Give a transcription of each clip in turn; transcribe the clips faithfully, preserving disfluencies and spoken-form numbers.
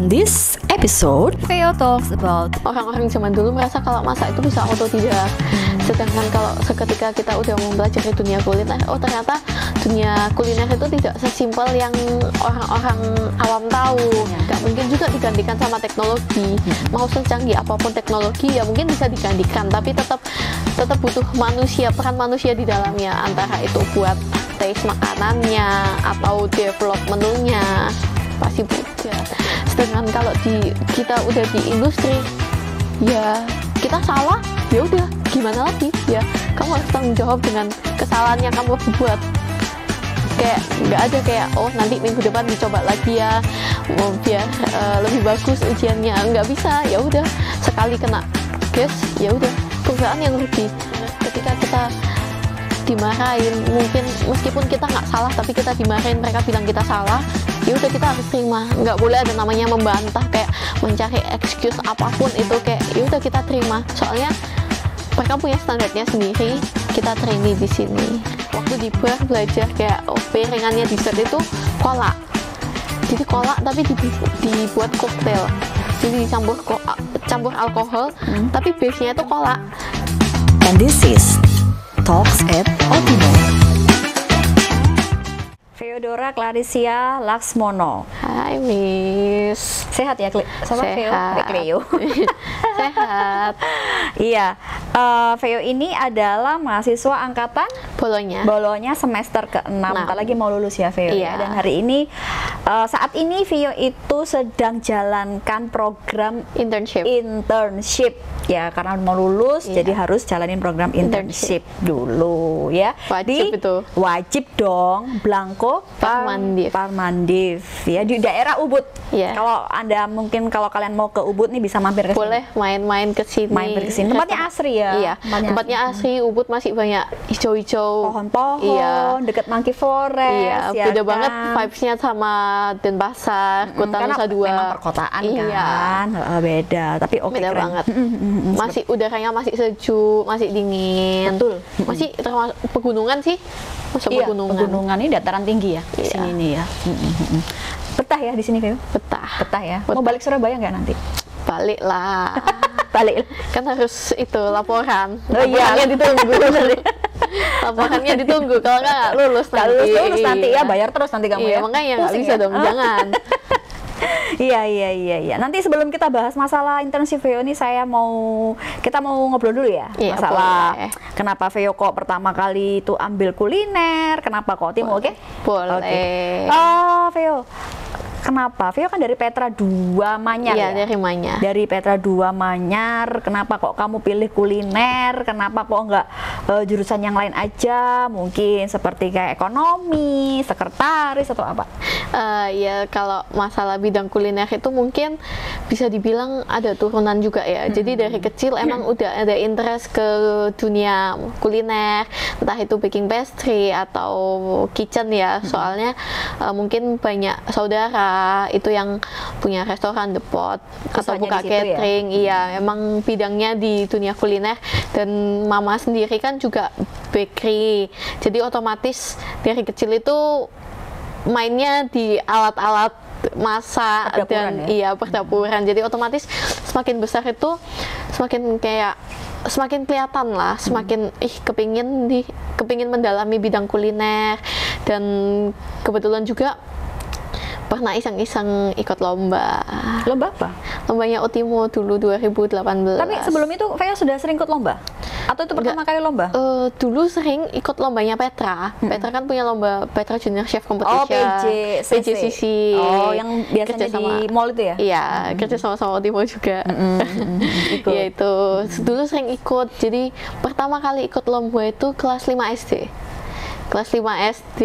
In this episode, Veo talks about orang-orang zaman dulu merasa kalau masak itu bisa otodidak. Hmm. Sedangkan kalau seketika kita udah mempelajari dunia kuliner, oh ternyata dunia kuliner itu tidak sesimpel yang orang-orang awam tahu. Ya. Gak mungkin juga digantikan sama teknologi. Hmm. Mau secanggih apapun teknologi ya mungkin bisa digantikan, tapi tetap tetap butuh manusia, peran manusia di dalamnya, antara itu buat taste makanannya atau develop menunya pasti beda. Sedangkan kalau di kita udah di industri, ya kita salah, ya udah gimana lagi ya, kamu harus tanggung jawab dengan kesalahan yang kamu buat. Kayak nggak ada kayak oh nanti minggu depan dicoba lagi ya, mau biar uh, lebih bagus ujiannya, nggak bisa. Ya udah sekali kena gas, ya udah perusahaan yang rugi. Ketika kita dimarahin, mungkin meskipun kita nggak salah tapi kita dimarahin, mereka bilang kita salah, ya udah kita harus terima. Nggak boleh ada namanya membantah, kayak mencari excuse apapun itu, kayak ya udah kita terima. Soalnya mereka punya standarnya sendiri, kita trainee di sini. Waktu di bar belajar kayak oh, piringannya dessert itu kolak, jadi kolak tapi dibuat koktail, jadi dicampur campur alkohol, hmm. tapi base-nya itu kolak. And this is Talks at Otimo. Feodora Clarisia Laksmono. Hai Miss. Sehat ya, Kli? Sama Veo? Cleo. Sehat. Iya, uh, Veo ini adalah mahasiswa angkatan Bolonya. Bolonya semester keenam. Bentar lagi mau lulus ya Veo. Iya. Ya? Dan hari ini, uh, saat ini Veo itu sedang jalankan program internship. Internship ya, karena mau lulus, iya. Jadi harus jalanin program internship, internship dulu ya. Wajib di, itu. Wajib dong, Blanko Parmandiv. Parmandiv ya, di daerah Ubud. Yeah. Kalau Anda mungkin kalau kalian mau ke Ubud nih bisa mampir ke sini. Boleh main-main ke sini. Main ke sini. Tempatnya asri ya. Iya. Tempatnya, tempatnya asri. Ubud masih banyak hijau-hijau. Pohon-pohon. Iya. Dekat Monkey Forest. Iya. Ya beda kan? banget vibes-nya sama Denpasar, mm, Kota Nusa Dua. Memang perkotaan iya. kan. Beda. Tapi oke. Beda keren. banget. Masih udaranya masih sejuk, masih dingin. Betul. Masih termasuk pegunungan sih. Masuk iya, pegunungan. Pegunungan ini dataran tinggi ya. Di iya. sini nih ya. Betah ya di sini, Veo? Betah. Betah ya. Betah. Mau balik Surabaya nggak nanti? Balik lah. Balik. Kan harus itu laporan. Oh iya, laporannya ditunggu. Laporannya ditunggu. Kalau nggak lulus nanti. Kalau lulus, lulus nanti ya, bayar terus nanti kamu iya, ya. Makanya nggak bisa ya? dong, jangan. Iya iya iya iya. Nanti sebelum kita bahas masalah internship Veo ini, saya mau kita mau ngobrol dulu ya, iya, masalah boleh. Kenapa Veo kok pertama kali itu ambil kuliner, kenapa kok Timo, oke? Okay? Boleh. Okay. Uh, Veo, kenapa? Veo kan dari Petra dua Manyar iya, ya? dari Manyar. Dari Petra dua Manyar, kenapa kok kamu pilih kuliner? Kenapa kok enggak uh, jurusan yang lain aja? Mungkin seperti kayak ekonomi, sekretaris atau apa? Uh, ya kalau masalah bidang kuliner itu mungkin bisa dibilang ada turunan juga ya. Hmm. Jadi dari kecil emang hmm. udah ada interest ke dunia kuliner, entah itu baking pastry atau kitchen ya. Hmm. Soalnya uh, mungkin banyak saudara itu yang punya restoran The Pot atau buka catering. Ya? Iya, emang bidangnya di dunia kuliner, dan mama sendiri kan juga bakery. Jadi otomatis dari kecil itu mainnya di alat-alat masak dan ya? Iya perdapuran. Jadi otomatis semakin besar itu semakin kayak semakin kelihatan lah, semakin ih kepingin di kepingin mendalami bidang kuliner. Dan kebetulan juga pernah iseng-iseng ikut lomba. Lomba apa? Lombanya Otimo dulu dua ribu delapan belas. Tapi sebelum itu Veo sudah sering ikut lomba? Atau itu pertama Enggak, kali lomba? Uh, dulu sering ikut lombanya Petra. Hmm. Petra kan punya lomba Petra Junior Chef Competition. Oh, P J C C. P J C C. Oh, yang biasanya sama, di mall itu ya? Iya, hmm. kerja sama-sama Otimo juga. Hmm. Ya itu, dulu sering ikut. Jadi pertama kali ikut lomba itu kelas lima S D. Kelas lima S D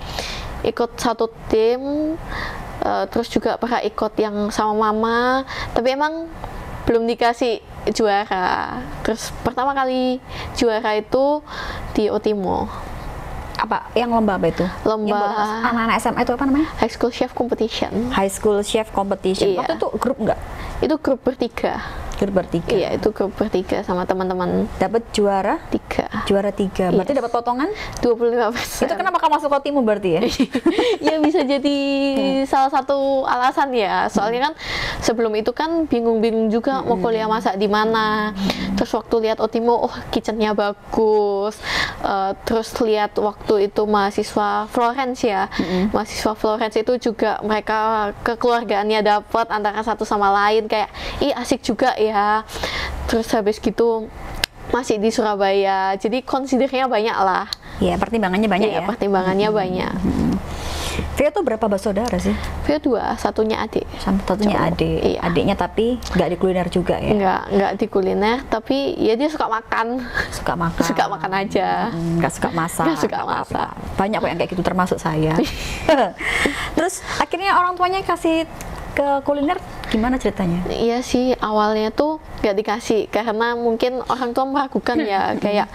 ikut satu tim, uh, terus juga pernah ikut yang sama mama, tapi emang belum dikasih juara. Terus pertama kali juara itu di Otimo. Apa? Yang lomba apa itu? Lomba anak-anak S M A itu apa namanya? High School Chef Competition. High School Chef Competition. Iya. Waktu itu grup nggak? Itu grup bertiga. Grup bertiga. Iya, itu grup bertiga sama teman-teman. Dapat juara? Tiga. Juara tiga. Berarti Yes. dapat potongan? dua puluh lima persen. Itu kenapa kamu masuk Otimu berarti ya? Ya bisa jadi salah satu alasan ya. Soalnya kan sebelum itu kan bingung-bingung juga mau kuliah masak di mana. Terus waktu lihat Otimu, oh kitchennya bagus. Uh, terus lihat waktu itu mahasiswa Florence ya. Mahasiswa Florence itu juga mereka kekeluargaannya dapat antara satu sama lain, kayak ih asik juga ya. Terus habis gitu masih di Surabaya, jadi considernya banyak lah. Iya, pertimbangannya banyak Iya, ya. pertimbangannya banyak. Vio tuh berapa bersaudara sih? Vio dua, satunya adik. Satunya Cowok. adik. Iya. Adiknya tapi nggak di kuliner juga ya? Nggak, nggak di kuliner, tapi ya dia suka makan. Suka makan. Suka makan aja. Hmm, nggak suka masak. Nggak suka nggak apa-apa. masak. Banyak kok yang kayak gitu termasuk saya. Terus akhirnya orang tuanya kasih ke kuliner, gimana ceritanya? Iya sih, awalnya tuh nggak dikasih karena mungkin orang tua meragukan ya, kayak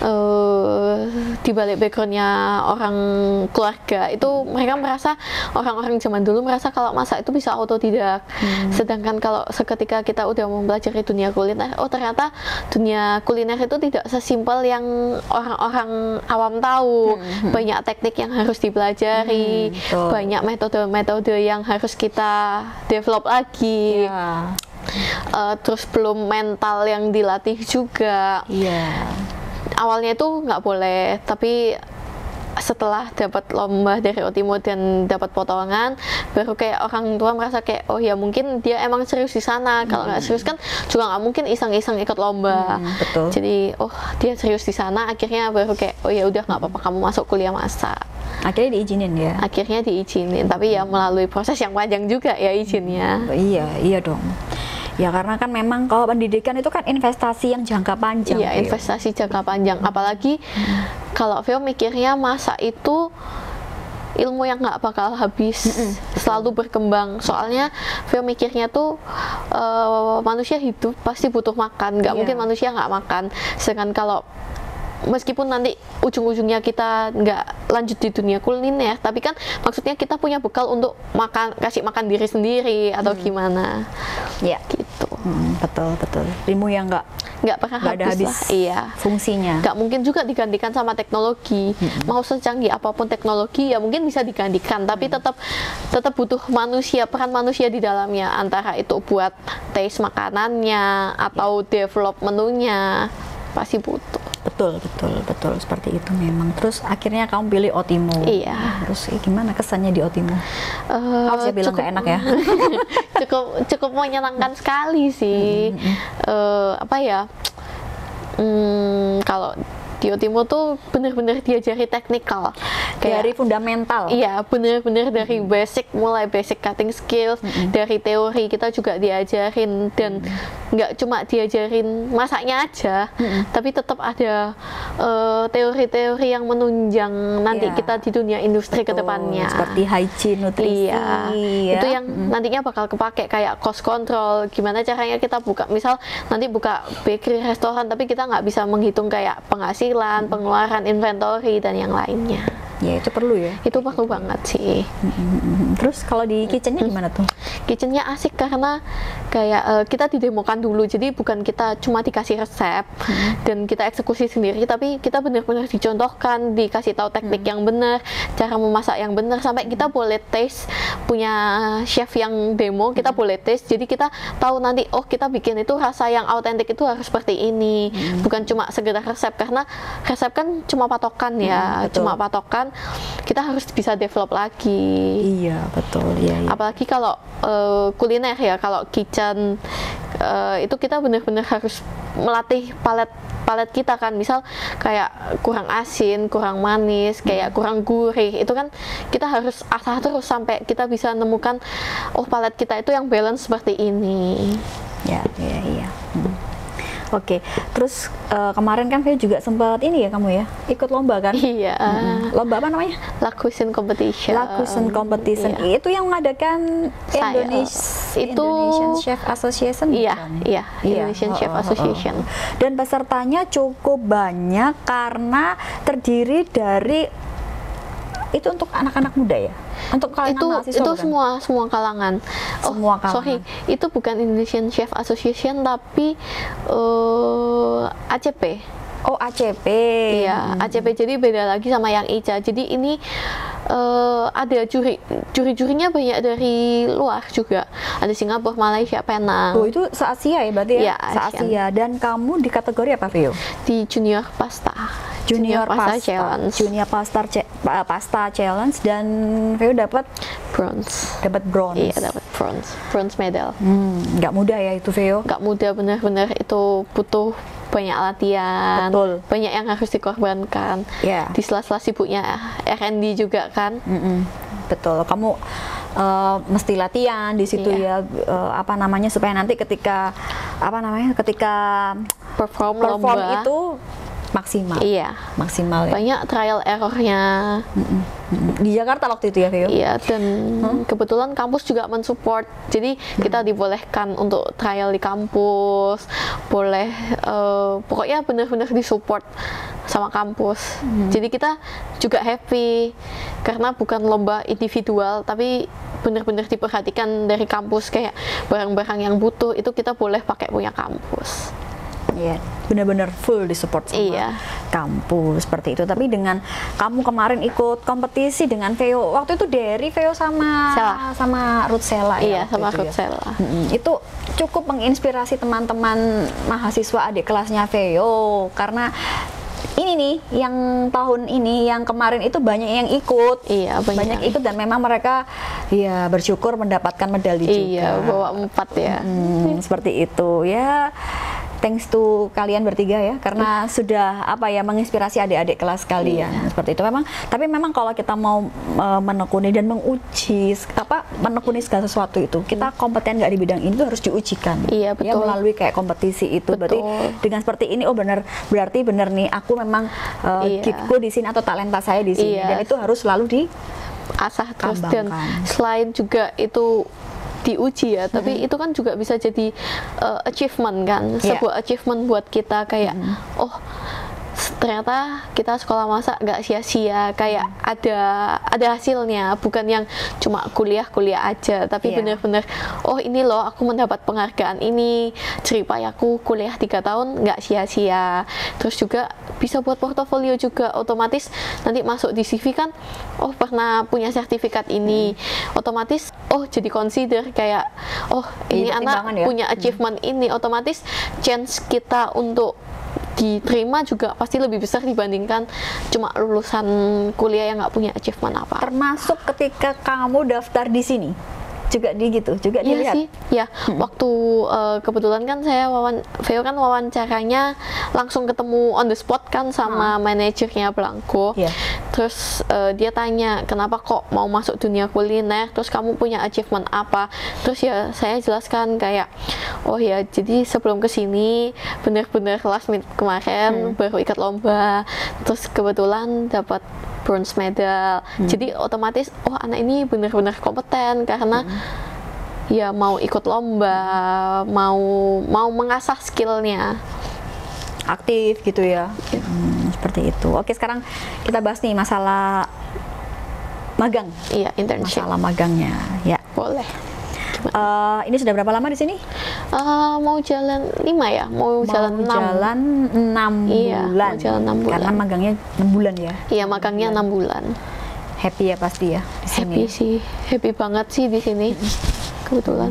uh, di balik backgroundnya orang keluarga itu mereka merasa, orang-orang zaman dulu merasa kalau masak itu bisa otodidak. Hmm. Sedangkan kalau seketika kita udah mempelajari dunia kuliner, oh ternyata dunia kuliner itu tidak sesimpel yang orang-orang awam tahu. Hmm. Banyak teknik yang harus dipelajari, hmm, banyak metode-metode yang harus kita develop lagi. Yeah. Uh, terus belum mental yang dilatih juga. Iya. Awalnya itu nggak boleh, tapi setelah dapat lomba dari Otimu dan dapat potongan, baru kayak orang tua merasa kayak oh ya mungkin dia emang serius di sana. Hmm. Kalau nggak serius kan juga nggak mungkin iseng-iseng ikut lomba. Hmm, betul. Jadi oh dia serius di sana, akhirnya baru kayak oh ya udah nggak apa-apa kamu masuk kuliah masak. Akhirnya diizinin ya? Akhirnya diizinin, tapi ya melalui proses yang panjang juga ya izinnya. Hmm, iya, iya dong. Ya karena kan memang kalau pendidikan itu kan investasi yang jangka panjang. Iya, investasi jangka panjang. Apalagi hmm. kalau Vio mikirnya masak itu ilmu yang nggak bakal habis, mm-mm, selalu berkembang. Soalnya Vio mikirnya tuh uh, manusia hidup pasti butuh makan, nggak yeah. mungkin manusia nggak makan. Sedangkan kalau meskipun nanti ujung-ujungnya kita nggak lanjut di dunia kuliner, tapi kan maksudnya kita punya bekal untuk makan, kasih makan diri sendiri atau hmm. gimana ya gitu. hmm, betul betul ilmu yang nggak nggak pernah nggak ada habis, habis lah. Iya, fungsinya nggak mungkin juga digantikan sama teknologi. hmm. Mau secanggih apapun teknologi ya mungkin bisa digantikan, tapi hmm. tetap tetap butuh manusia, peran manusia di dalamnya, antara itu buat taste makanannya atau ya. develop menunya pasti butuh. Betul, betul, betul seperti itu memang. Terus akhirnya kamu pilih Otimu. Iya. Terus eh, gimana kesannya di Otimu? Uh, Aku sih bilang nggak enak ya. cukup cukup menyenangkan sekali sih. Mm-hmm. uh, apa ya? Hmm, kalau di Otimu tuh bener-bener diajari teknikal, kayak dari fundamental. Iya, bener-bener dari mm-hmm. basic, mulai basic cutting skills, mm-hmm. dari teori kita juga diajarin, dan nggak mm-hmm. cuma diajarin masaknya aja, mm-hmm. tapi tetap ada uh, teori-teori yang menunjang nanti yeah. kita di dunia industri ke depannya. Seperti hygiene, nutrisi. Iya, ya. Itu yang mm-hmm. nantinya bakal kepake, kayak cost control, gimana caranya kita buka, misal nanti buka bakery, restoran, tapi kita nggak bisa menghitung kayak penghasilan, pengeluaran, inventory, dan yang lainnya. Ya itu perlu ya. Itu perlu banget sih. Terus kalau di kitchennya gimana tuh? Kitchennya asik karena kayak uh, kita didemokan dulu, jadi bukan kita cuma dikasih resep hmm. dan kita eksekusi sendiri, tapi kita benar-benar dicontohkan, dikasih tahu teknik hmm. yang benar, cara memasak yang benar, sampai kita boleh taste, punya chef yang demo, kita hmm. boleh taste, jadi kita tahu nanti oh kita bikin itu rasa yang autentik itu harus seperti ini, hmm. bukan cuma sekedar resep, karena resep kan cuma patokan ya, hmm, cuma patokan, kita harus bisa develop lagi. Iya betul. Iya, iya. Apalagi kalau uh, kuliner ya, kalau kitchen uh, itu kita benar-benar harus melatih palet palet kita kan, misal kayak kurang asin, kurang manis, kayak kurang gurih, itu kan kita harus asah terus sampai kita bisa nemukan oh palet kita itu yang balance seperti ini. Ya, iya, iya. Hmm. Oke, terus uh, kemarin kan Vio juga sempat ini ya kamu ya, ikut lomba kan? Iya. Hmm. Lomba apa namanya? La Cuisine Competition. La Cuisine Competition. Iya. Itu yang mengadakan Indonesia, itu Indonesian Chef Association. Iya, kan? iya, Indonesian iya. Chef oh, oh, Association. Oh, oh. Dan pesertanya cukup banyak karena terdiri dari itu untuk anak-anak muda ya? Untuk kalangan itu mahasiswa itu bukan? semua semua kalangan. Semua oh, kalangan. Sorry, itu bukan Indonesian Chef Association tapi uh, A C P. Oh, A C P. Iya, A C P, jadi beda lagi sama yang I C A. Jadi ini uh, ada juri juri-jurinya banyak dari luar juga. Ada Singapura, Malaysia, Penang. Oh, itu se-Asia ya berarti ya? Iya, Se-Asia. Dan kamu di kategori apa, Vio? Di Junior Pasta. Junior, Pasta, Challenge. Junior Pasta Ce- pa- Pasta Challenge, dan Vio dapat Bronze. dapat bronze. Iya, dapat bronze. Bronze medal. Hmm, nggak mudah ya itu, Vio. Nggak mudah, bener-bener itu butuh banyak latihan, Betul. banyak yang harus dikorbankan. Ya. Di sela-sela sibuknya R and D juga kan. Mm-mm. Betul, kamu uh, mesti latihan di situ Iya. ya, uh, apa namanya, supaya nanti ketika apa namanya ketika Perform, perform lomba. itu maksimal. Iya. Maksimal ya. Banyak trial errornya. Mm-mm. Di Jakarta waktu itu ya, Vio? Iya, dan kebetulan kampus juga mensupport. Jadi kita dibolehkan untuk trial di kampus, boleh uh, pokoknya benar-benar disupport sama kampus. Hmm. Jadi kita juga happy karena bukan lomba individual, tapi benar-benar diperhatikan dari kampus, kayak barang-barang yang butuh itu kita boleh pakai punya kampus. Iya, benar-benar full disupport sama Iya. kampus seperti itu. Tapi dengan kamu kemarin ikut kompetisi dengan Veo, waktu itu dari Veo sama Sela. sama Ruth Sela ya, Iya, waktu sama itu Ruth ya. Sela. Mm-mm. Itu cukup menginspirasi teman-teman mahasiswa adik kelasnya Veo, karena ini nih yang tahun ini, yang kemarin itu banyak yang ikut. Iya, banyak. banyak ikut, dan memang mereka ya bersyukur mendapatkan medali juga. Iya, bawa empat ya. Hmm, seperti itu ya. Thanks to kalian bertiga ya, karena sudah apa ya menginspirasi adik-adik kelas kalian. Iya. Seperti itu memang. Tapi memang kalau kita mau uh, menekuni dan menguji apa menekuni segala sesuatu itu, kita kompeten nggak di bidang ini tuh harus diujikan. Iya, Ya, betul. melalui kayak kompetisi itu. Berarti Betul. dengan seperti ini, oh benar, berarti benar nih aku memang uh, Iya. giftku di sini atau talenta saya di sini. Iya. Dan itu harus selalu di Asah terus, dan Kembangkan. selain juga itu diuji ya, tapi itu kan juga bisa jadi uh, achievement kan, Iya. sebuah achievement buat kita, kayak oh ternyata kita sekolah masak nggak sia-sia, kayak ada ada hasilnya, bukan yang cuma kuliah-kuliah aja, tapi Iya. bener-bener oh ini loh aku mendapat penghargaan ini, ceripayaku kuliah tiga tahun nggak sia-sia. Terus juga bisa buat portofolio juga, otomatis nanti masuk di C V kan, oh pernah punya sertifikat ini, otomatis oh jadi consider kayak oh ini Jadi anak pertimbangan ya. punya achievement ini, otomatis chance kita untuk diterima juga pasti lebih besar dibandingkan cuma lulusan kuliah yang nggak punya achievement apa. termasuk ketika kamu daftar di sini juga di gitu juga Iya dilihat. sih, ya waktu uh, kebetulan kan saya wawan, Veo kan wawancaranya langsung ketemu on the spot kan sama manajernya Blanco. Iya. Terus uh, dia tanya kenapa kok mau masuk dunia kuliner, terus kamu punya achievement apa? Terus ya saya jelaskan kayak oh ya jadi sebelum kesini bener-bener last minute kemarin baru ikut lomba, terus kebetulan dapat bronze medal. Jadi otomatis oh anak ini benar-benar kompeten karena ya mau ikut lomba, mau mau mengasah skillnya. Aktif gitu ya. Hmm, seperti itu. Oke, sekarang kita bahas nih masalah magang. Iya, internship. Masalah magangnya. Ya. Boleh. Eh, ini sudah berapa lama di sini? Eh, mau jalan lima ya, mau, jalan enam. jalan enam Iya, bulan. mau jalan enam bulan. Karena magangnya enam bulan ya. Iya, magangnya enam bulan. Happy ya pasti ya di sini. Happy sih, happy banget sih di sini. Kebetulan.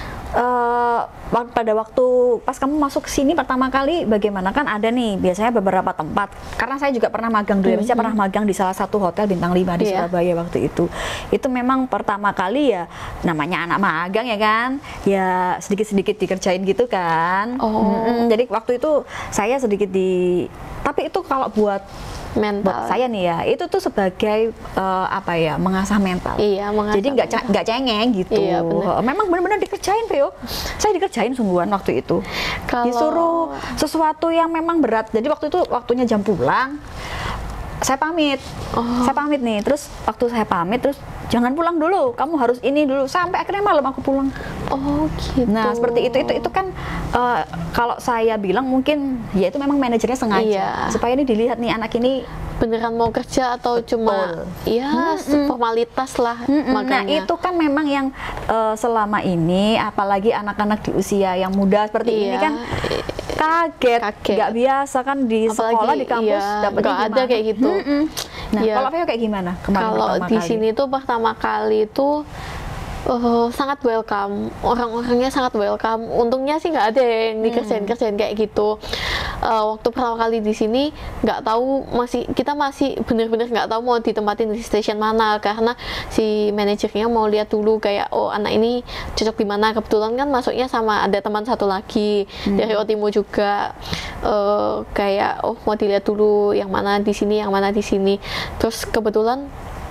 Eh, wak- pada waktu pas kamu masuk ke sini pertama kali bagaimana, kan ada nih biasanya beberapa tempat, karena saya juga pernah magang dulu ya, saya pernah magang di salah satu hotel bintang lima di Iya. Surabaya waktu itu. Itu memang pertama kali ya, namanya anak magang ya kan, ya sedikit-sedikit dikerjain gitu kan. Oh. Mm-mm, jadi waktu itu saya sedikit di, tapi itu kalau buat Mental. buat saya nih ya, itu tuh sebagai eh, apa ya, mengasah mental. Iya, mengasah Jadi nggak ca- mental. nggak cengeng gitu. Iya, benar. Memang benar-benar dikerjain, Vio. Saya dikerjain sungguhan waktu itu. Kalau- Disuruh sesuatu yang memang berat. Jadi waktu itu waktunya jam pulang, saya pamit. Oh. Saya pamit nih. Terus waktu saya pamit, terus jangan pulang dulu. Kamu harus ini dulu. Sampai akhirnya malam aku pulang. Oh gitu. Nah, seperti itu itu itu kan eh, kalau saya bilang mungkin ya itu memang manajernya sengaja Iya. supaya ini dilihat nih anak ini beneran mau kerja atau cuma ya formalitas lah Mm-mm. Nah magangnya. itu kan memang yang uh, selama ini, apalagi anak-anak di usia yang muda seperti ini Iya. kan kaget, Kaget. nggak biasa kan di Apalagi, sekolah di kampus iya, dapetnya nggak ada gimana? kayak gitu. Mm-mm. Nah Iya. kalau Veo kayak gimana kemarin Kalau pertama di kali? sini tuh pertama kali tuh uh, sangat welcome, orang-orangnya sangat welcome. Untungnya sih nggak ada yang dikerjain-kerjain kayak gitu. Uh, waktu pertama kali di sini nggak tahu, masih kita masih bener-bener nggak tahu mau ditempatin di station mana, karena si manajernya mau lihat dulu kayak oh anak ini cocok di mana. Kebetulan kan masuknya sama ada teman satu lagi Hmm. dari Otimo juga, uh, kayak oh mau dilihat dulu yang mana di sini, yang mana di sini. Terus kebetulan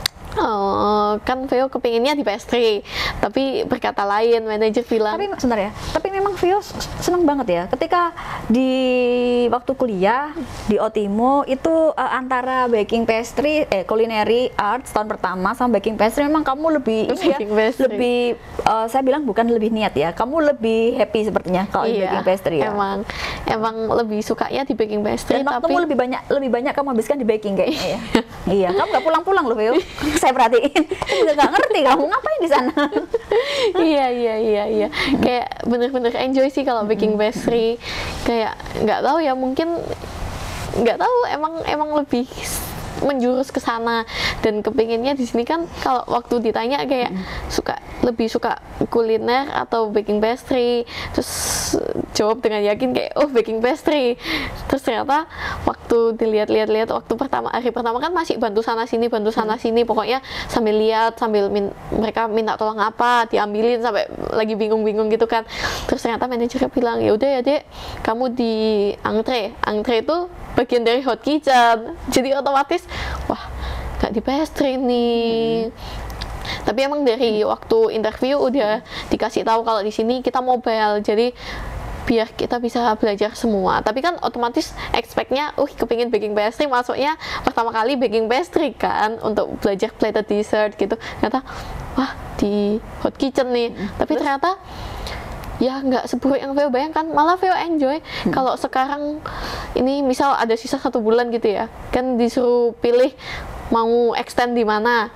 Uh, kan Veo kepinginnya di pastry, tapi berkata lain manajer bilang. Tapi sebentar ya, tapi memang Vio seneng banget ya ketika di waktu kuliah di Otimo itu uh, antara baking pastry, eh culinary arts tahun pertama sama baking pastry memang kamu lebih ini ya, Baking pastry. lebih uh, saya bilang bukan lebih niat ya, kamu lebih happy sepertinya kalau di Iya, baking pastry ya. emang emang lebih sukanya di baking pastry, Dan tapi waktumu lebih banyak lebih banyak kamu habiskan di baking kayaknya ya. Iya, kamu nggak pulang-pulang loh Vio. Saya perhatiin, juga nggak ngerti kamu ngapain di sana. iya iya iya iya kayak bener-bener enjoy sih kalau baking pastry. Kayak nggak tahu ya, mungkin nggak tahu, emang emang lebih menjurus ke sana. Dan kepinginnya di sini kan kalau waktu ditanya kayak suka lebih suka kuliner atau baking pastry, terus jawab dengan yakin kayak oh baking pastry. Terus ternyata waktu dilihat-lihat-lihat waktu pertama hari pertama kan masih bantu sana sini bantu sana sini, pokoknya sambil lihat sambil min, mereka minta tolong apa diambilin sampai lagi bingung-bingung gitu kan. Terus ternyata manajernya bilang ya udah ya dek, kamu di antre antre itu bagian dari hot kitchen, jadi otomatis wah gak di pastry nih. Tapi emang dari waktu interview udah dikasih tahu kalau di sini kita mobile, jadi biar kita bisa belajar semua. Tapi kan otomatis expect-nya, uh kepingin baking pastry, masuknya pertama kali baking pastry kan untuk belajar plated dessert gitu. Ternyata wah di hot kitchen nih. Tapi ternyata ya nggak seburuk yang Veo bayangkan, malah Veo enjoy. Hmm. Kalau sekarang ini misal ada sisa satu bulan gitu ya, kan disuruh pilih mau extend di mana,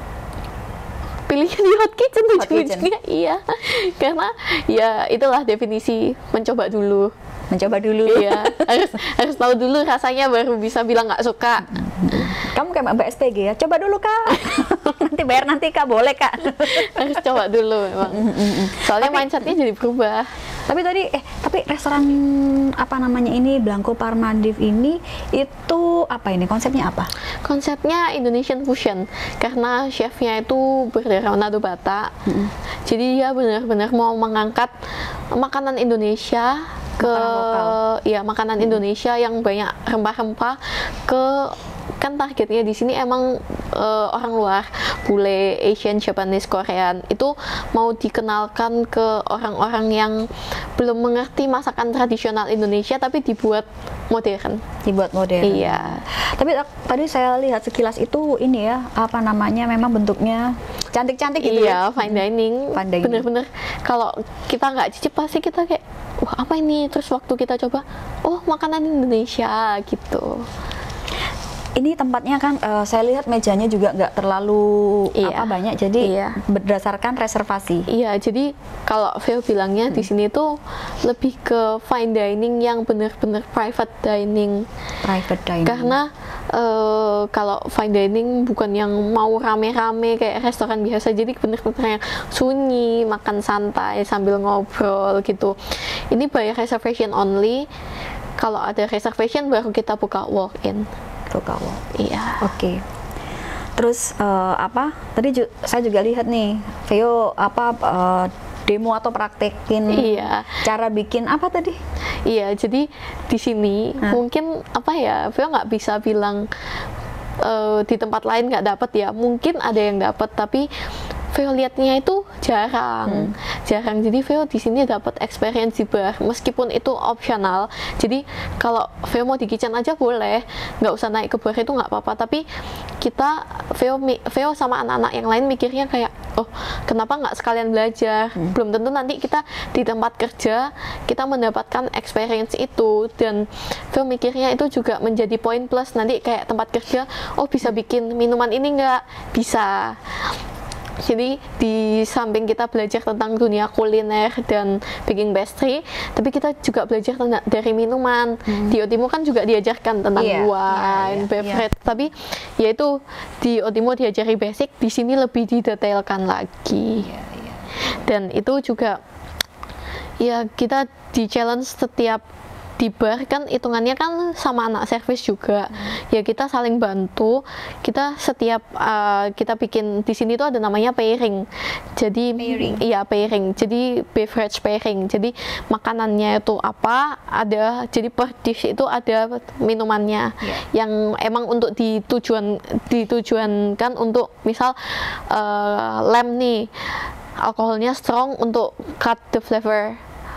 pilihnya di hot kitchen ujung-ujungnya. Iya, karena ya itulah definisi mencoba dulu. Mencoba dulu. Iya, harus harus tahu dulu rasanya baru bisa bilang nggak suka. Kamu kayak Mbak S P G ya, coba dulu Kak. Nanti bayar nanti Kak, boleh Kak. Harus coba dulu memang. Soalnya Tapi- mindsetnya jadi berubah. Tapi tadi eh tapi restoran apa namanya ini Blanco Parmadiv ini itu apa ini konsepnya apa? Konsepnya Indonesian fusion, karena chefnya itu berdarah Manado Batak. Jadi dia benar-benar mau mengangkat makanan Indonesia ke Makanan lokal. ya makanan Indonesia yang banyak rempah-rempah ke, kan targetnya di sini emang eh, orang luar, bule, Asian, Japanese, Korean, itu mau dikenalkan ke orang-orang yang belum mengerti masakan tradisional Indonesia tapi dibuat modern. Dibuat modern. Iya. Tapi tak- tadi saya lihat sekilas itu ini ya, apa namanya memang bentuknya cantik-cantik gitu ya. Iya, fine dining. Fine dining. Bener-bener kalau kita nggak cicip pasti kita kayak wah apa ini, terus waktu kita coba oh makanan Indonesia gitu. Ini tempatnya kan eh, saya lihat mejanya juga nggak terlalu Iya. apa banyak, jadi Iya. berdasarkan reservasi. Iya, jadi kalau Veo bilangnya di sini tuh lebih ke fine dining yang bener-bener private dining. Private dining. Karena eh, kalau fine dining bukan yang mau rame-rame kayak restoran biasa, jadi bener-bener yang sunyi, makan santai sambil ngobrol gitu. Ini bayar reservation only. Kalau ada reservation baru kita buka walk-in. Buka walk. Iya. Oke. Terus eh, apa? Tadi ju- saya juga lihat nih, Veo apa eh, demo atau praktekin Iya. cara bikin apa tadi? Iya, jadi di sini Hah? mungkin apa ya, Veo nggak bisa bilang eh, di tempat lain nggak dapat ya. Mungkin ada yang dapat, tapi Veo liatnya itu jarang, hmm. jarang. Jadi Veo di sini dapat experience di bar, meskipun itu opsional. Jadi kalau Veo mau di kitchen aja boleh, nggak usah naik ke bar itu nggak apa-apa. Tapi kita Veo Veo sama anak-anak yang lain mikirnya kayak, oh kenapa nggak sekalian belajar? Hmm. Belum tentu nanti kita di tempat kerja kita mendapatkan experience itu, dan Veo mikirnya itu juga menjadi poin plus nanti kayak tempat kerja, oh bisa bikin minuman ini nggak? Bisa. Jadi di samping kita belajar tentang dunia kuliner dan baking pastry, tapi kita juga belajar tentang dari minuman. Hmm. Di Otimo kan juga diajarkan tentang yeah, wine, yeah, beverage. Yeah. Tapi yaitu di Otimo diajari basic, di sini lebih didetailkan lagi. Yeah, yeah. Dan itu juga ya kita di challenge setiap di bar kan hitungannya kan sama anak servis juga. Hmm. Ya kita saling bantu. Kita setiap uh, kita bikin di sini tuh ada namanya pairing. Jadi iya pairing. Jadi beverage pairing. Jadi makanannya itu apa? Ada, jadi per dish itu ada minumannya. Yeah. Yang emang untuk ditujuan ditujuankan untuk misal uh, lem nih. Alkoholnya strong untuk cut the flavor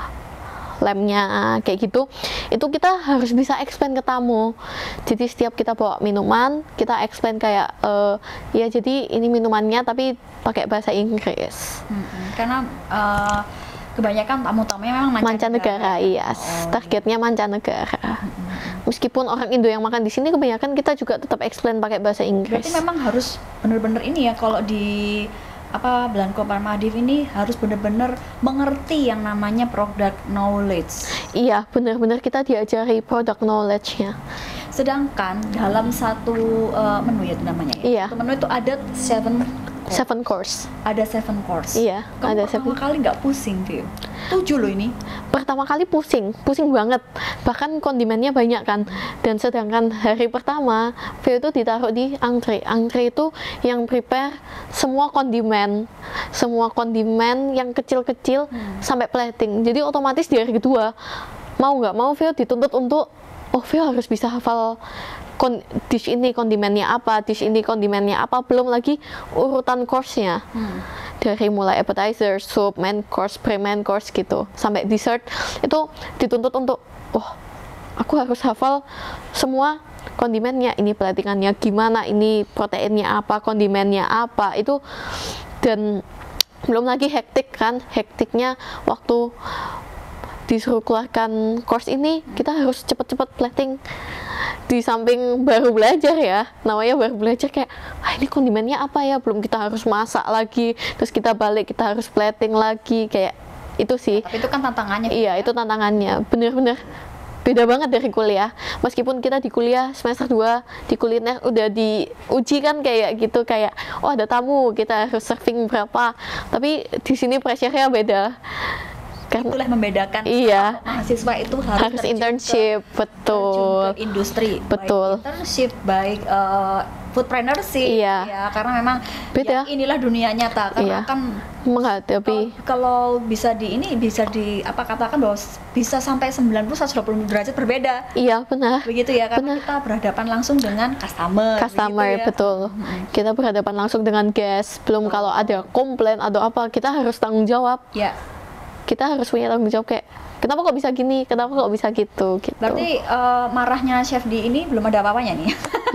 lemnya kayak gitu. Itu kita harus bisa explain ke tamu. Jadi setiap kita bawa minuman, kita explain kayak uh, ya jadi ini minumannya tapi pakai bahasa Inggris. Hmm, karena uh, kebanyakan tamu-tamunya memang mancanegara. Iya, oh, targetnya mancanegara. Hmm. Meskipun orang Indo yang makan di sini kebanyakan kita juga tetap explain pakai bahasa Inggris. Berarti memang harus benar-benar ini ya, kalau di apa Blanco Parmadiv ini harus benar-benar mengerti yang namanya product knowledge. Iya, benar-benar kita diajari product knowledge-nya. Sedangkan dalam satu uh, menu ya itu namanya ya. Iya. Satu menu itu ada seven course. Seven course. Ada seven course. Iya, kamu ada pertama seven. kali nggak pusing, Vio? Tujuh loh ini. Pertama kali pusing, pusing banget. Bahkan kondimennya banyak kan. Dan sedangkan hari pertama, Vio itu ditaruh di angkre. Angkre itu yang prepare semua kondimen, semua kondimen yang kecil-kecil hmm. sampai plating. Jadi otomatis di hari kedua, mau nggak mau Vio dituntut untuk, oh Vio harus bisa hafal Kon, dish ini kondimennya apa, dish ini kondimennya apa, belum lagi urutan course-nya. Hmm. Dari mulai appetizer, soup, main course, pre-main course gitu, sampai dessert, itu dituntut untuk, oh, aku harus hafal semua kondimennya, ini platingannya gimana, ini proteinnya apa, kondimennya apa, itu. Dan belum lagi hektik kan, hektiknya waktu disuruh keluarkan course ini, kita harus cepet-cepet plating. Di samping baru belajar ya, namanya baru belajar kayak, ah ini kondimennya apa ya, belum kita harus masak lagi, terus kita balik kita harus plating lagi, kayak itu sih. Tapi itu kan tantangannya. Iya, itu tantangannya, bener-bener beda banget dari kuliah. Meskipun kita di kuliah semester dua di kuliner udah diuji kan kayak gitu, kayak oh ada tamu kita harus serving berapa, tapi di sini pressure-nya beda. Kan, itulah membedakan. Iya, mahasiswa itu harus, harus internship, ke, betul. Ke industri, betul. Baik internship, baik uh, foodpreneurship, iya. Ya, karena memang beda. Ya, inilah dunia nyata. Karena iya. kan menghadapi kalau, kalau bisa di ini bisa di apa katakan bahwa bisa sampai sembilan puluh sampai seratus dua puluh derajat berbeda. Iya, benar. Begitu ya, karena benar. kita berhadapan langsung dengan customer. Customer, ya. Betul. Hmm. Kita berhadapan langsung dengan guest. Belum oh. kalau ada komplain atau apa, kita harus tanggung jawab. Ya. Kita harus punya tanggung jawab kayak, kenapa kok bisa gini, kenapa kok bisa gitu, gitu. Berarti uh, marahnya chef di ini belum ada apa-apanya nih?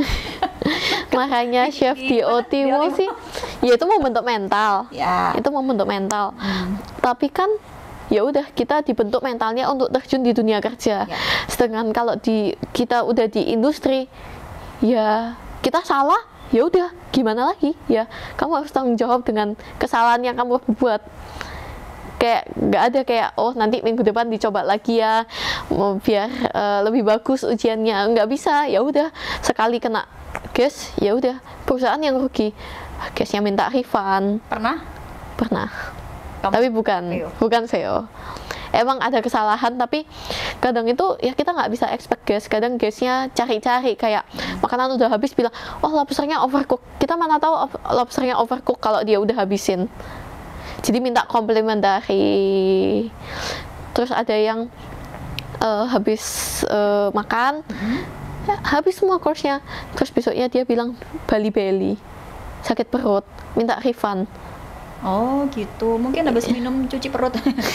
Marahnya chef di Otimo sih, ya itu membentuk mental, ya. Itu membentuk mental. Hmm. Tapi kan, ya udah kita dibentuk mentalnya untuk terjun di dunia kerja. Ya. Sedangkan kalau di kita udah di industri, ya kita salah, ya udah gimana lagi, ya kamu harus tanggung jawab dengan kesalahan yang kamu buat. Kayak nggak ada kayak oh nanti minggu depan dicoba lagi ya biar uh, lebih bagus ujiannya, nggak bisa. Ya udah sekali kena gas ya udah perusahaan yang rugi, gasnya minta refund. Pernah pernah Kamu tapi bukan Veo. bukan Veo. Emang ada kesalahan, tapi kadang itu ya kita nggak bisa expect gas. Kadang gasnya cari-cari kayak makanan udah habis bilang oh lobsternya overcook, kita mana tahu lobsternya overcook kalau dia udah habisin. Jadi minta komplimen dari. Terus ada yang uh, habis uh, makan, mm-hmm. ya, habis semua course-nya. Terus besoknya dia bilang bali-bali, sakit perut, minta refund. Oh gitu, mungkin habis minum cuci perut.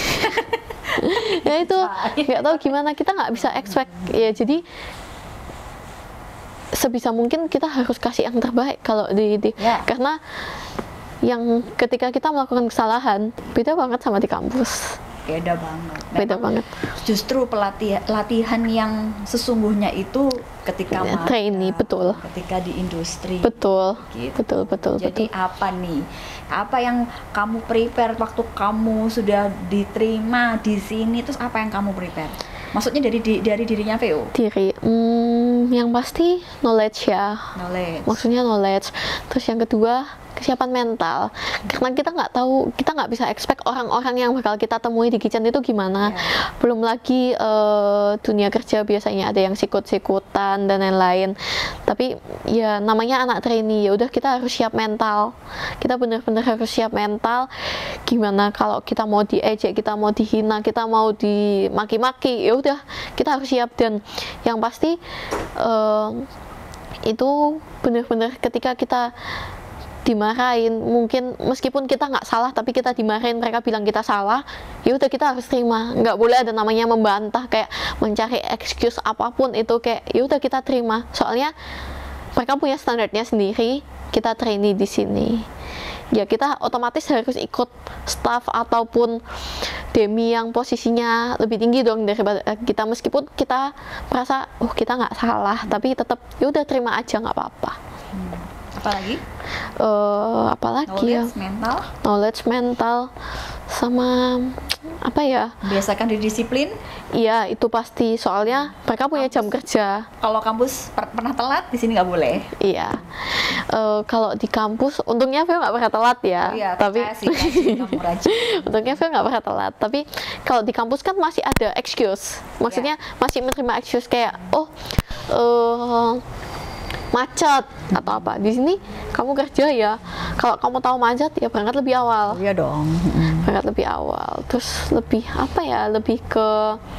Ya itu nggak tahu gimana, kita nggak bisa expect ya. Jadi sebisa mungkin kita harus kasih yang terbaik kalau di, di Ya. karena yang ketika kita melakukan kesalahan beda banget sama di kampus. Beda banget. Beda Memang banget. Justru pelatihan latihan yang sesungguhnya itu ketika Ya, magang, trainee, betul. ketika di industri. Betul, Gitu. betul, betul, Jadi betul. apa nih? Apa yang kamu prepare waktu kamu sudah diterima di sini? Terus apa yang kamu prepare? Maksudnya dari di- dari dirinya Veo? Diri, hmm, yang pasti knowledge ya. Knowledge. Maksudnya knowledge. Terus yang kedua kesiapan mental, karena kita nggak tahu, kita nggak bisa expect orang-orang yang bakal kita temui di kitchen itu gimana. Ya. Belum lagi eh, dunia kerja biasanya ada yang sikut-sikutan dan lain-lain. Tapi ya namanya anak trainee, ya udah kita harus siap mental. Kita benar-benar harus siap mental. Gimana kalau kita mau diejek, kita mau dihina, kita mau dimaki-maki, ya udah kita harus siap. Dan yang pasti eh, itu benar-benar ketika kita dimarahin, mungkin meskipun kita nggak salah tapi kita dimarahin, mereka bilang kita salah, ya udah kita harus terima. Nggak boleh ada namanya membantah, kayak mencari excuse apapun itu, kayak ya udah kita terima. Soalnya mereka punya standarnya sendiri, kita trainee di sini. Ya kita otomatis harus ikut staff ataupun demi yang posisinya lebih tinggi dong daripada kita, meskipun kita merasa oh kita nggak salah, tapi tetap ya udah terima aja, nggak apa-apa. Apalagi? Eh, apalagi ya, Knowledge, mental. knowledge mental sama apa ya, Biasakan diri disiplin. iya itu pasti, soalnya mereka punya jam kerja. Kalau kampus per- pernah telat, di sini nggak boleh. Iya. Eh, kalau di kampus untungnya Veo nggak pernah telat ya, Oh iya, tapi percaya sih, rajin, kamu rajin. untungnya Veo nggak pernah telat. Tapi kalau di kampus kan masih ada excuse, maksudnya masih menerima excuse kayak oh eh macet atau apa. Di sini kamu kerja ya, kalau kamu tahu macet ya berangkat lebih awal. Iya dong. Berangkat lebih awal, terus lebih apa ya, lebih ke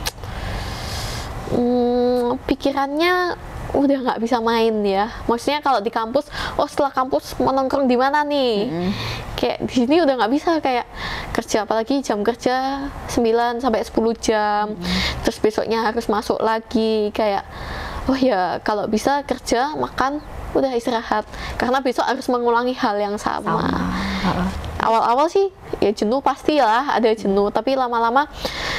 hmm, pikirannya udah nggak bisa main ya. Maksudnya kalau di kampus, oh setelah kampus mau nongkrong di mana nih? Kayak di sini udah nggak bisa, kayak kerja, apalagi jam kerja sembilan sampai sepuluh jam, terus besoknya harus masuk lagi, kayak oh ya kalau bisa kerja, makan, udah istirahat, karena besok harus mengulangi hal yang sama. Heeh. Awal-awal sih ya jenuh, pastilah ada jenuh, tapi lama-lama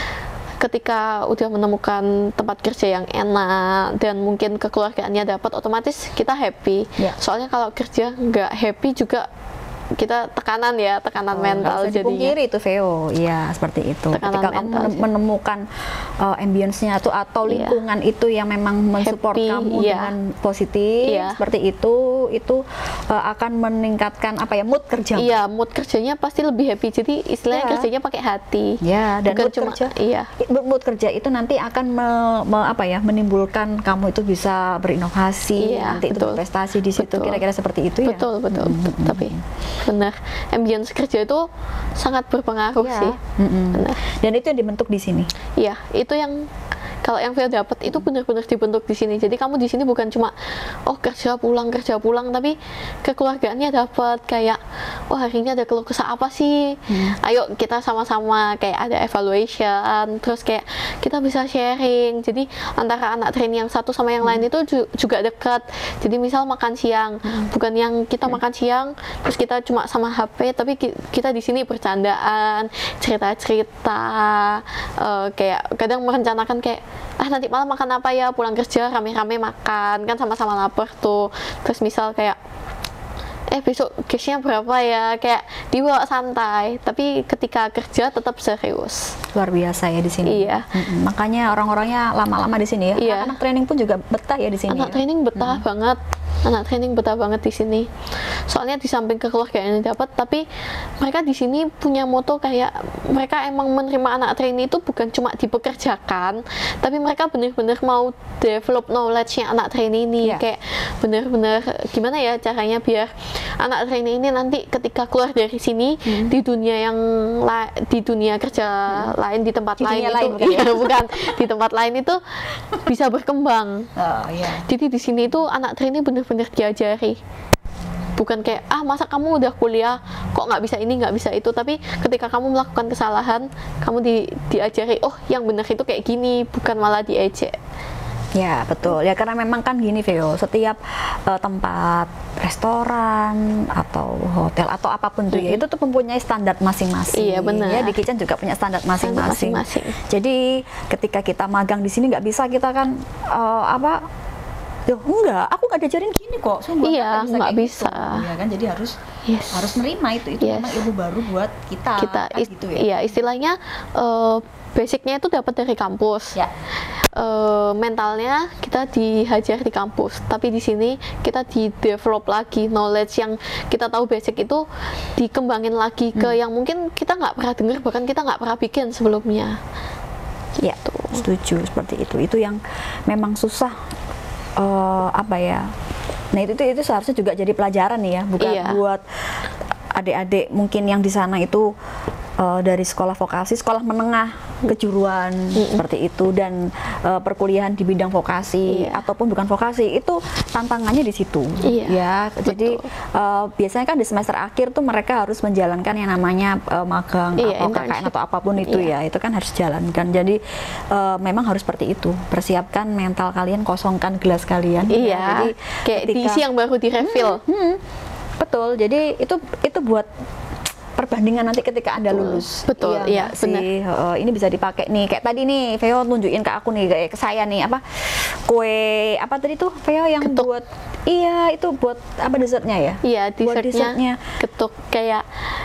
ketika udah menemukan tempat kerja yang enak dan mungkin kekeluargaannya dapat, otomatis kita happy. Ya. Soalnya kalau kerja nggak happy juga kita tekanan ya, tekanan Oh, mental nggak usah jadinya. dipungkiri itu Veo, iya seperti itu. Tekanan Ketika kamu mental menem- sih. menemukan uh, ambience-nya tuh atau Iya. lingkungan itu yang memang mensupport Happy, kamu iya. dengan positif, Iya. seperti itu, itu uh, akan meningkatkan apa ya, mood kerja. Iya, mood kerjanya pasti lebih happy. Jadi istilahnya Iya. kerjanya pakai hati. Ya, dan Bukan mood cuma- kerja, iya. i- mood kerja itu nanti akan me- me- apa ya, menimbulkan kamu itu bisa berinovasi, Iya, nanti itu betul. berprestasi di situ, Betul. kira-kira seperti itu ya. Betul, betul. Tapi benar, ambience kerja itu sangat berpengaruh Iya. sih. Mm-mm. Benar. Dan itu yang dibentuk di sini. Iya, itu yang kalau yang Veo dapat itu benar-benar dibentuk di sini. Jadi kamu di sini bukan cuma oh kerja pulang kerja pulang, tapi kekeluargaannya dapat, kayak oh hari ini ada keluh kesah apa sih? Ayo kita sama-sama kayak ada evaluation, terus kayak kita bisa sharing. Jadi antara anak training yang satu sama yang lain itu ju- juga dekat. Jadi misal makan siang, bukan yang kita makan siang terus kita cuma sama H P, tapi ki- kita di sini bercandaan, cerita-cerita, eh, kayak kadang merencanakan kayak ah nanti malam makan apa ya, pulang kerja rame-rame makan, kan sama-sama lapar tuh. Terus misal kayak eh besok cashnya berapa ya, kayak dibawa santai, tapi ketika kerja tetap serius. Luar biasa ya di sini. Iya. Mm-mm. Makanya orang-orangnya lama-lama di sini ya. Iya. Anak training pun juga betah ya di sini. Anak ya? training betah banget, anak training betah banget di sini. Soalnya di samping kekeluargaan yang dapat, tapi mereka di sini punya moto kayak mereka emang menerima anak trainee itu bukan cuma dipekerjakan, tapi mereka benar-benar mau develop knowledge-nya anak trainee ini. Iya. Kayak benar-benar gimana ya caranya biar anak trainee ini nanti ketika keluar dari sini di dunia yang la- di dunia kerja lain, di tempat Di lain dunia itu lain bukan ya? iya, bukan di tempat lain itu bisa berkembang. Oh iya. Jadi di sini itu anak trainee benar-benar diajari. bukan kayak ah masa kamu udah kuliah kok nggak bisa ini nggak bisa itu, tapi ketika kamu melakukan kesalahan kamu di, diajari oh yang benar itu kayak gini, bukan malah diejek. Ya betul ya, karena memang kan gini Veo, setiap uh, tempat restoran atau hotel atau apapun tuh mm-hmm. ya itu tuh mempunyai standar masing-masing. Iya benar. Ya di kitchen juga punya standar masing-masing. Jadi ketika kita magang di sini nggak bisa kita kan uh, apa, Duh, enggak, aku nggak diajarin gini kok. Sungguh, iya nggak bisa. Gitu. Ya kan, jadi harus yes. harus nerima itu itu yes. memang ilmu baru buat kita. Kita kan, is, gitu ya. Iya istilahnya uh, basicnya itu dapat dari kampus. Ya. Uh, mentalnya kita dihajar di kampus, tapi di sini kita di develop lagi knowledge yang kita tahu basic itu dikembangin lagi ke hmm. yang mungkin kita nggak pernah dengar, bahkan kita nggak pernah bikin sebelumnya. Ya, tuh setuju seperti itu. Itu yang memang susah uh, apa ya? Nah itu, itu itu seharusnya juga jadi pelajaran nih ya, bukan iya. buat adik-adik mungkin yang di sana itu uh, dari sekolah vokasi, sekolah menengah kejuruan mm-hmm. seperti itu, dan uh, perkuliahan di bidang vokasi yeah. ataupun bukan vokasi, itu tantangannya di situ yeah. ya. Jadi uh, biasanya kan di semester akhir tuh mereka harus menjalankan yang namanya uh, magang yeah, atau K K N atau apapun itu yeah. ya, itu kan harus jalankan. Jadi uh, memang harus seperti itu, persiapkan mental kalian, kosongkan gelas kalian. Iya. Yeah. Ya. Jadi kayak ketika, diisi yang baru di refill. Hmm, hmm, betul. Jadi itu itu buat perbandingan nanti ketika Anda lulus. Betul, iya, iya benar. Uh, ini bisa dipakai nih, kayak tadi nih Veo tunjukin ke aku nih, kayak ke saya nih, apa kue apa tadi tuh Veo yang ketuk. Buat iya itu buat apa dessertnya ya? Iya, dessertnya, dessertnya ketuk. Kayak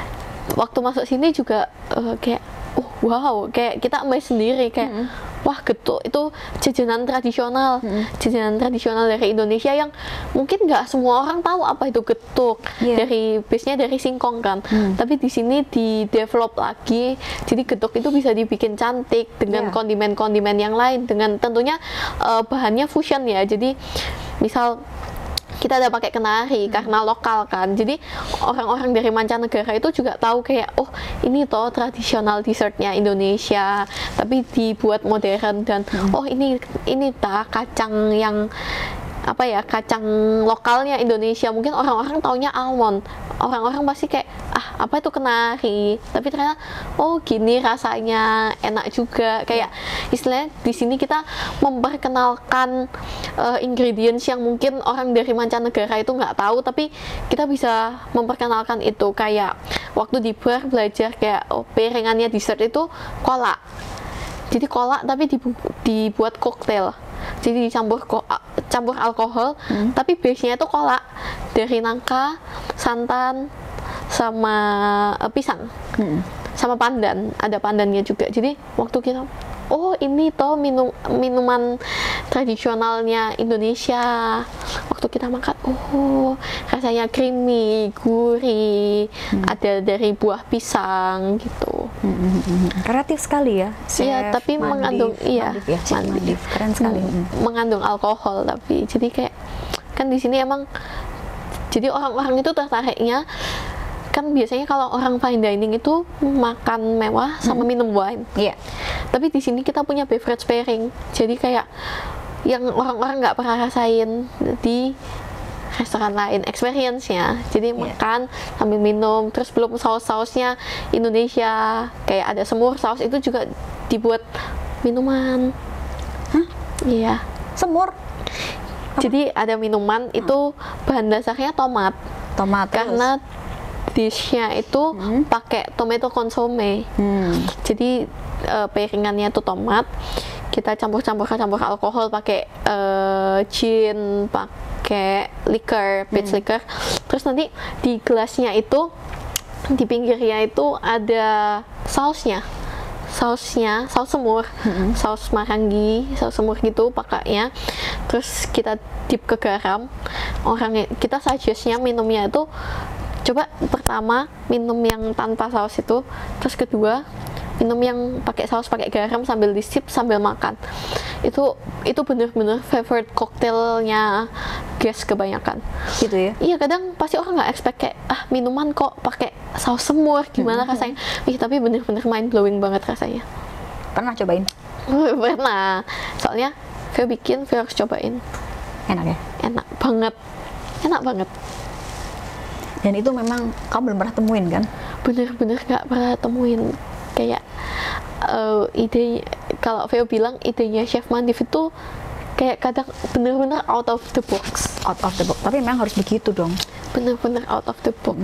waktu masuk sini juga uh, kayak uh, wow, kayak kita ambil sendiri kayak hmm. wah getuk itu jajanan tradisional, hmm. jajanan tradisional dari Indonesia yang mungkin nggak semua orang tahu apa itu getuk. Yeah. Dari base-nya dari singkong kan, hmm. tapi di sini di develop lagi, jadi getuk itu bisa dibikin cantik dengan yeah. kondimen-kondimen yang lain, dengan tentunya uh, bahannya fusion ya. Jadi misal kita ada pakai kenari hmm. karena lokal kan, jadi orang-orang dari mancanegara itu juga tahu kayak oh ini toh tradisional dessertnya Indonesia tapi dibuat modern, dan hmm. oh ini ini tak kacang yang apa ya, kacang lokalnya Indonesia. Mungkin orang-orang taunya almond, orang-orang pasti kayak ah apa itu kenari, tapi ternyata oh gini rasanya, enak juga. Kayak istilahnya di sini kita memperkenalkan uh, ingredients yang mungkin orang dari mancanegara itu nggak tahu, tapi kita bisa memperkenalkan itu. Kayak waktu di bar belajar kayak oh, piringannya dessert itu kolak, jadi kolak tapi dibu dibuat koktail, jadi dicampur ko campur alkohol, hmm. tapi base-nya itu kolak dari nangka, santan, sama uh, pisang, hmm. sama pandan, ada pandannya juga. Jadi waktu kita oh ini toh minum minuman tradisionalnya Indonesia, waktu kita makan oh rasanya creamy, gurih, hmm. ada dari buah pisang gitu. Hmm. Kreatif sekali ya. Iya, tapi Mandif, mengandung iya Mandif, ya, Mandif. Mandif. Keren sekali. Hmm. Mengandung alkohol, tapi jadi kayak kan di sini emang jadi orang-orang itu tertariknya kan biasanya kalau orang fine dining itu makan mewah sama hmm. minum wine. Iya. Yeah. Tapi di sini kita punya beverage pairing. Jadi kayak yang orang-orang nggak pernah rasain di restoran lain experience-nya. Jadi yeah. makan sambil minum, terus belum saus-sausnya Indonesia. Kayak ada semur, saus itu juga dibuat minuman. Hah? Iya. Semur? Jadi ada minuman hmm. itu bahan dasarnya tomat. Tomat. Karena dish-nya itu hmm. pakai tomato consomme. Hmm. Jadi uh, pairingannya itu tomat. Kita campur-campur campur alkohol pakai uh, gin, pakai liquor, peach hmm. liquor. Terus nanti di gelasnya itu di pinggirnya itu ada sausnya. Sausnya, saus semur, hmm. saus marangi, saus semur gitu pakainya. Terus kita dip ke garam. Orang kita suggest-nya minumnya itu coba pertama minum yang tanpa saus itu, terus kedua minum yang pakai saus, pakai garam sambil disip sambil makan. Itu itu bener-bener favorite cocktailnya guys kebanyakan. Gitu ya? Iya, kadang pasti orang nggak expect kayak ah minuman kok pakai saus semur gimana mm-hmm. rasanya. Ih, tapi bener-bener mind blowing banget rasanya. Pernah cobain? Pernah. Soalnya Veo bikin, Veo harus cobain. Enak ya? Enak banget. Enak banget. Dan itu memang kamu belum pernah temuin kan? Bener-bener nggak pernah temuin kayak uh, ide. Kalau Veo bilang idenya Chef Mandif itu kayak kadang bener-bener out of the box. Out of the box. Tapi memang harus begitu dong. Bener-bener out of the box.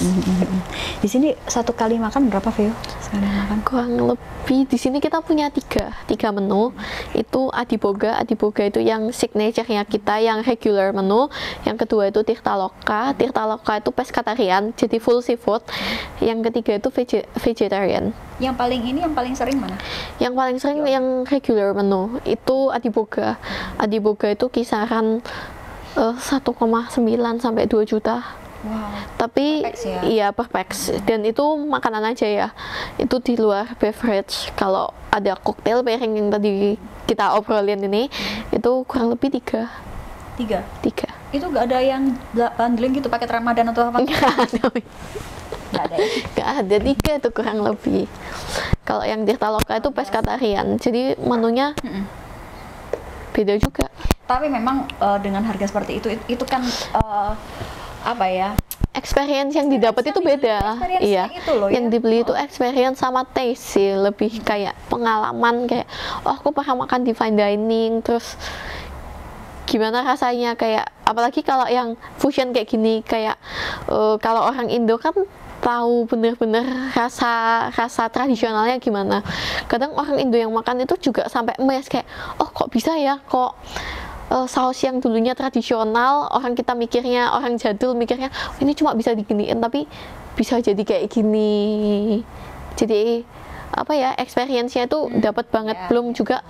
Di sini satu kali makan berapa, Veo? Sekali makan? Kurang lebih di sini kita punya tiga tiga menu. Itu Adiboga. Adiboga itu yang signature-nya kita, yang regular menu. Yang kedua itu Tirta Loka. Tirta Loka itu pescatarian, jadi full seafood. Yang ketiga itu vege vegetarian. Yang paling ini, yang paling sering mana? Yang paling sering yang regular menu itu Adiboga. Adiboga itu kisaran uh, satu koma sembilan sampai dua juta. Wow. Tapi Per pax ya? iya per pax, dan itu makanan aja ya. Itu di luar beverage. Kalau ada cocktail pairing yang tadi kita obrolin ini, hmm. itu kurang lebih tiga. Tiga? Tiga. Itu gak ada yang bundling gitu paket Ramadan atau apa? Nggak ada. Nggak ada ya? Nggak ada, tiga itu kurang lebih. Kalau yang Tirta Loka itu pescatarian, jadi menunya Mm-mm. beda juga. Tapi memang uh, dengan harga seperti itu, itu, itu kan uh, apa ya? Experience yang didapat itu beda. Iya. Itu loh, yang ya? dibeli itu Oh. experience sama taste sih, lebih kayak pengalaman, kayak oh aku pernah makan di fine dining, terus gimana rasanya, kayak apalagi kalau yang fusion kayak gini, kayak uh, kalau orang Indo kan tahu bener-bener rasa rasa tradisionalnya gimana. Kadang orang Indo yang makan itu juga sampai emes kayak oh kok bisa ya, kok uh, saus yang dulunya tradisional, orang kita mikirnya, orang jadul mikirnya oh, ini cuma bisa diginiin, tapi bisa jadi kayak gini. Jadi apa ya, experience-nya itu Hmm, dapat banget. ya. Belum juga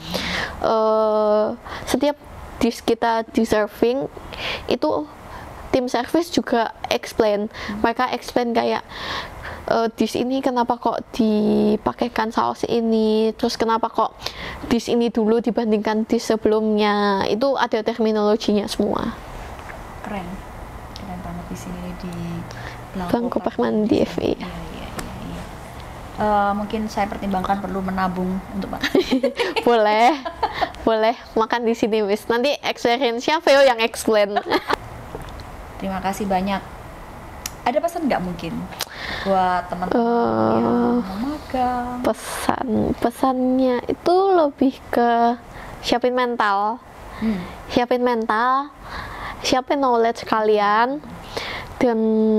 uh, setiap dish kita di serving itu tim service juga explain. Mereka explain kayak e, dish ini kenapa kok dipakaikan saus ini, terus kenapa kok dish ini dulu dibandingkan dish sebelumnya. Itu ada terminologinya semua. Keren. Keren banget di sini di Bangku Permandif. Iya, iya, iya, iya. Uh, mungkin saya pertimbangkan perlu menabung untuk makan. Boleh. Boleh makan di sini wis. Nanti experience-nya Veo yang explain. Terima kasih banyak. Ada pesan nggak mungkin buat teman-teman Uh, yang mau magang? Pesan pesannya itu lebih ke siapin mental. Hmm. Siapin mental, siapin knowledge kalian, dan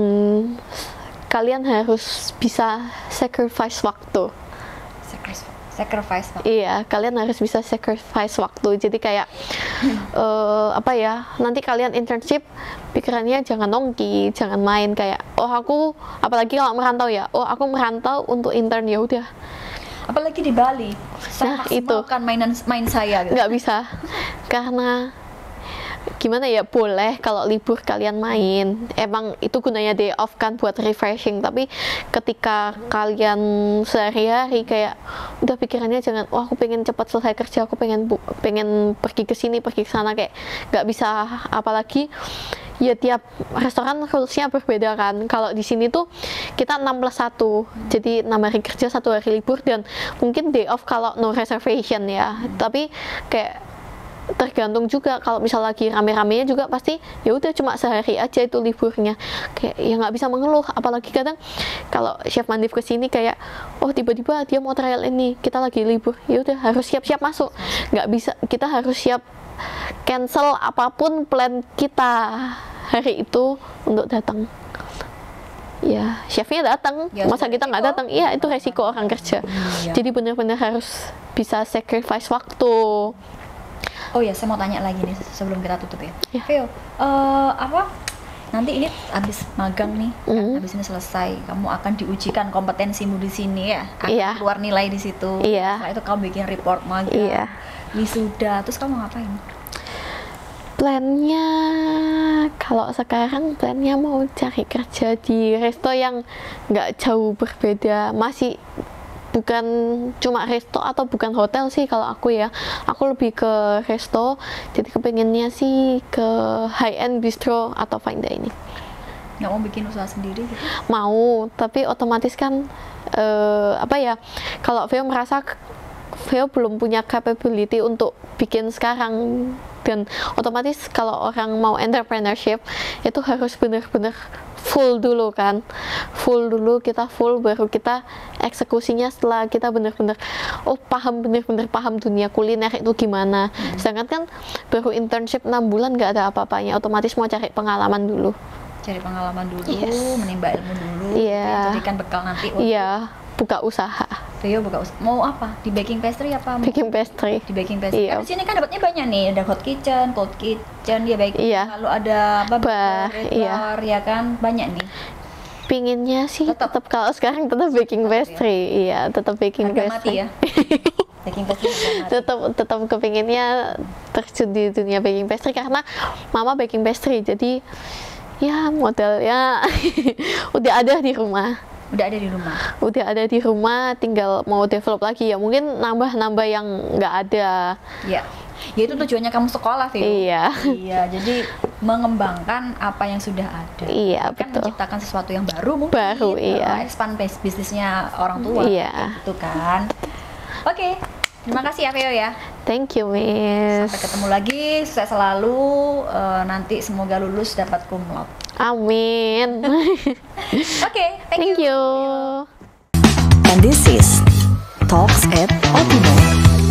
kalian harus bisa sacrifice waktu. Sacrifice, sacrifice Pak. Iya, kalian harus bisa sacrifice waktu. Jadi kayak uh, apa ya? Nanti kalian internship, pikirannya jangan nongki, jangan main kayak oh aku, apalagi kalau merantau ya. Oh aku merantau untuk intern, ya udah. Apalagi di Bali. Saya Nah, itu. maksimalkan mainan main saya gitu. Nggak bisa, karena gimana ya, boleh kalau libur kalian main, emang itu gunanya day off kan buat refreshing, tapi ketika kalian sehari-hari kayak udah pikirannya jangan wah aku pengen cepat selesai kerja, aku pengen bu pengen pergi ke sini pergi ke sana, kayak nggak bisa. Apalagi ya tiap restoran rulesnya berbeda kan. Kalau di sini tuh kita enam plus satu, jadi enam hari kerja satu hari libur, dan mungkin day off kalau no reservation ya. Tapi kayak tergantung juga, kalau misal lagi rame-ramenya juga pasti ya udah cuma sehari aja itu liburnya, kayak ya nggak bisa mengeluh. Apalagi kadang kalau Chef Mandif kesini kayak oh tiba-tiba dia mau trial ini, kita lagi libur, ya udah harus siap-siap masuk, nggak bisa, kita harus siap cancel apapun plan kita hari itu untuk datang. Ya chefnya datang, Ya, masa kita nggak resiko. datang? Iya itu resiko orang kerja. Iya. Jadi benar-benar harus bisa sacrifice waktu. Oh ya, saya mau tanya lagi nih sebelum kita tutup ya. Ya. Veo, eh, apa? Nanti ini habis magang nih, kan? Mhm. Habis ini selesai, kamu akan diujikan kompetensimu di sini ya. Akan Iya. keluar nilai di situ. Iya. Setelah itu kamu bikin report magang. Iya. Wisuda, terus kamu ngapain? Plannya kalau sekarang plannya mau cari kerja di resto yang nggak jauh berbeda, masih bukan cuma resto atau bukan hotel sih kalau aku ya. Aku lebih ke resto, jadi kepengennya sih ke high end bistro atau fine dining. Nggak mau bikin usaha sendiri gitu? Mau, tapi otomatis kan eh, apa ya, kalau Veo merasa Vio belum punya capability untuk bikin sekarang, dan otomatis kalau orang mau entrepreneurship itu harus bener-bener full dulu kan, full dulu kita full baru kita eksekusinya setelah kita bener-bener oh paham, bener-bener paham dunia kuliner itu gimana. Hmm. Sedangkan kan baru internship enam bulan nggak ada apa-apanya, otomatis mau cari pengalaman dulu. Cari pengalaman dulu, Yes. menimba ilmu dulu, Iya. jadikan bekal nanti. Iya, buka usaha. Vio buka usaha. Mau apa? Di baking pastry apa? Mau Baking pastry. di baking pastry. Iya. Kan di sini kan dapatnya banyak nih, ada hot kitchen, cold kitchen, ya baik. Iya. Lalu ada apa? Bar, iya. bar, ya kan banyak nih. Pinginnya sih Tetap. tetap, kalau sekarang tetap baking pastry, iya tetap baking Harga pastry. mati ya. Baking pastry harga mati. tetap tetap kepinginnya terjun di dunia baking pastry karena mama baking pastry, jadi ya modalnya udah ada di rumah. Udah ada di rumah. Udah ada di rumah, tinggal mau develop lagi ya, mungkin nambah-nambah yang nggak ada. Ya. Ya itu tujuannya kamu sekolah, Vio. Iya. Iya, jadi mengembangkan apa yang sudah ada. Iya, Kan betul. menciptakan sesuatu yang baru mungkin. Baru, eh, iya. Expand base bisnisnya orang tua. Iya. Gitu kan. Oke. Terima kasih ya, Vio ya. Thank you, Miss. Sampai ketemu lagi, sukses selalu. Eh, nanti semoga lulus dapat cum laude. Amin. Oke, thank, Thank you. you. And this is Talks at Optimo.